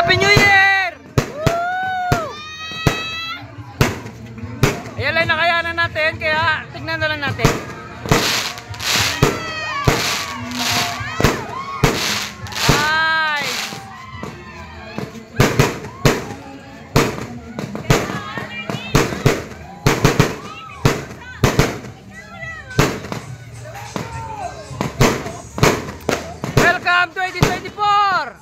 Happy New Year! Ayan lang nakayanan natin, kaya tignan na lang natin. Nice! Welcome 2024!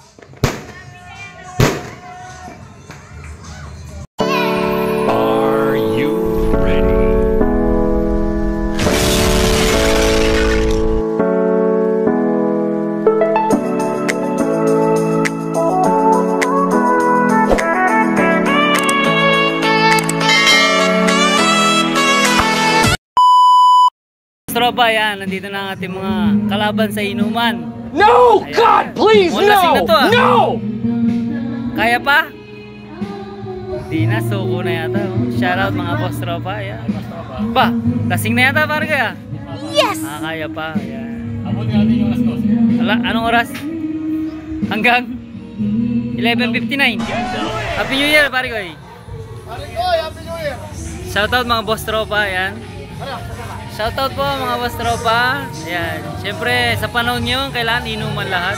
Tropa, yan, nandito na ang ating mga kalaban sa inuman. No! Ayan. God, please, no! Na to, ah. No! Kaya pa? Di na, suko na yata. Shoutout mga boss tropa. Ayan. Ba, lasing na yata para kaya? Yes! Kaya pa. Ayan. Abutin natin yung alas 12. Ala, anong oras? Hanggang 11:59. Happy New Year, pare ko eh. Pare ko, Happy New Year! Shoutout mga boss tropa. Ayan. Shoutout po mga boss tropa. Ayan. Siyempre sa panahon nyo kailangan inuman lahat.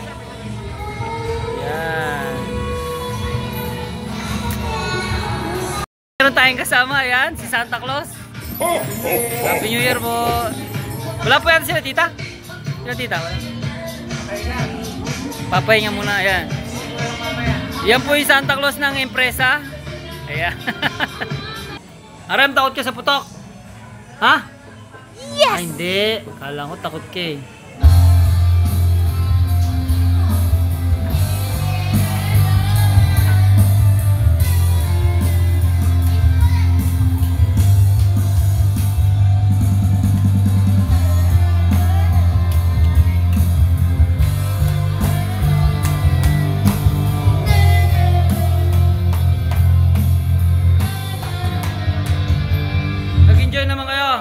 Ayan. Meron tayong kasama. Ayan. Si Santa Claus. Happy New Year po. Wala po yan sila tita. Sila tita. Papahinga muna. Ayan. Yan po yung Santa Claus ng empresa. Ayan. Aram, takot ka sa putok. Ha? Yes! Ay, hindi. Kala ko takot ka eh. Nag-enjoy naman kayo.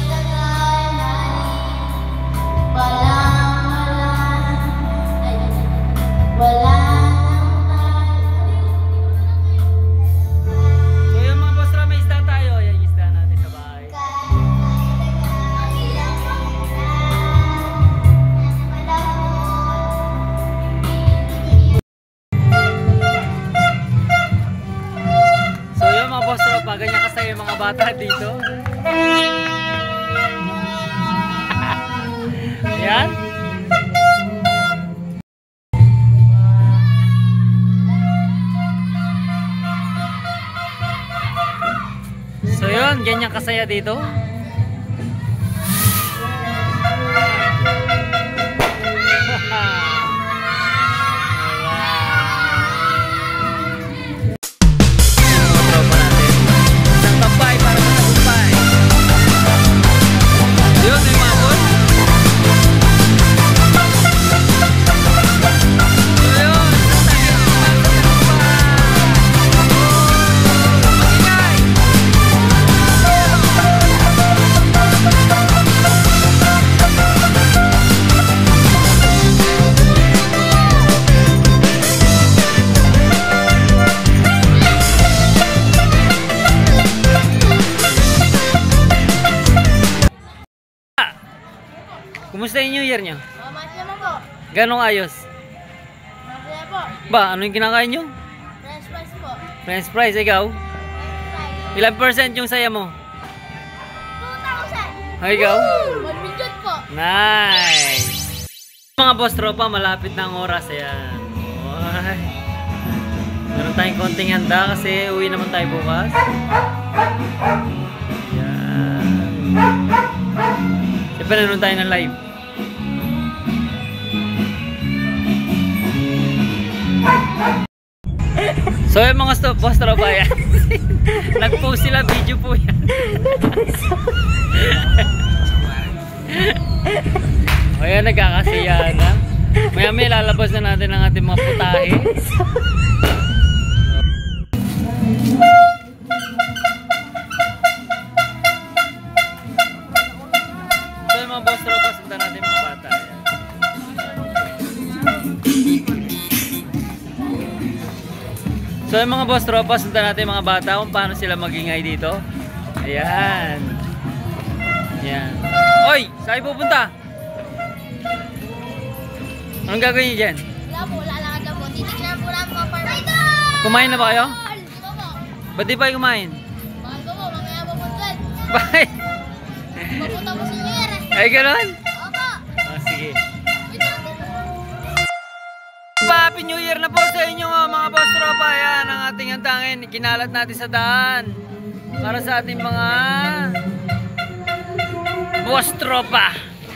Ganyan kasi yung mga bata dito. Ayan. So yun, ganyan kasaya dito. Kumusta yung New Year nyo? Masaya mo po. Ganong ayos? Masaya po. Ba, ano yung kinakain nyo? French fries po. French fries, ikaw? French fries. Ilang percent yung saya mo? 2,000. Ay, ikaw? 1 million po. Nice! Mga boss tropa, malapit na ang oras. Ayan. Ay. Meron tayong konting handa kasi uwi naman tayo bukas. Ayan. Siyempre nanonood tayo ng live. So yung mga boss tropa yan. Nag-post sila, video po yan. O yan, nagkakasiyahan na. Maya may lalabas na natin ang ating mga putahe. So yung mga boss tropa, sundan natin mga bata. Yan. So yung mga boss tropa, sundan natin yung mga bata kung paano sila magingay dito. Ayan. Ayan. Oy! Saan kayo pupunta? Anong gagawin niyo dyan? Wala po, lalakad lang po. Titignan po namin mga farmers. Kumain na ba kayo? Di ba po? Ba't di pa kayo kumain? Mahal ko po, mamaya po po dyan. Bye! Papunta po sa New Year eh. Ay, gano'n? Opo. Oh, sige. Wait lang din. Happy New Year na po sa inyo mga boss tropa. Ayan ang ating handangin. Kinalat natin sa daan. Para sa ating mga boss tropa.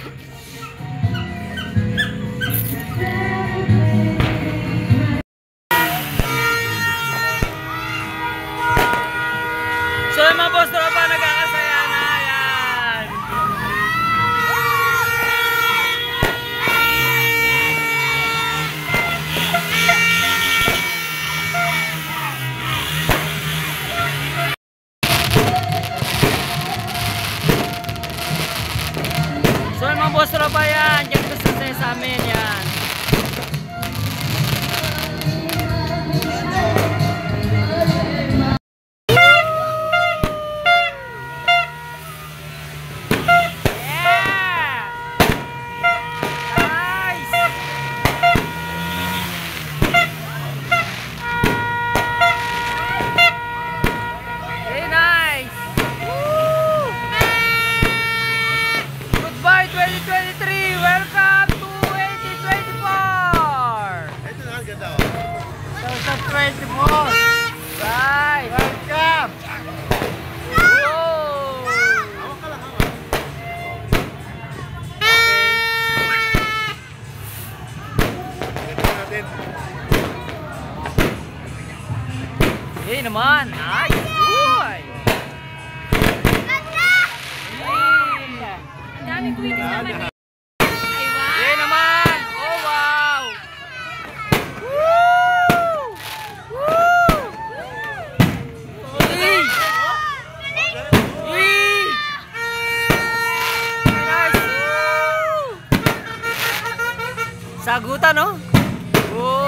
So yung mga boss tropa nagkakasaya na. Ayan. So yung mga boss tropa yan, dyan ko sa amin yan. Yeah! Nice! Very nice! Woo! Goodbye 2023! Welcome to 2024! Ito na, ganda oh. 2024! Bye! Welcome! Whoa! Hawak ka lang, hawak. Ito natin. Hey naman! Nice! Uy! Ang daming tweets naman eh. Hey naman! Oh wow! Woo! Woo! Hey! Hey! Nice! Sagutan no? Oh!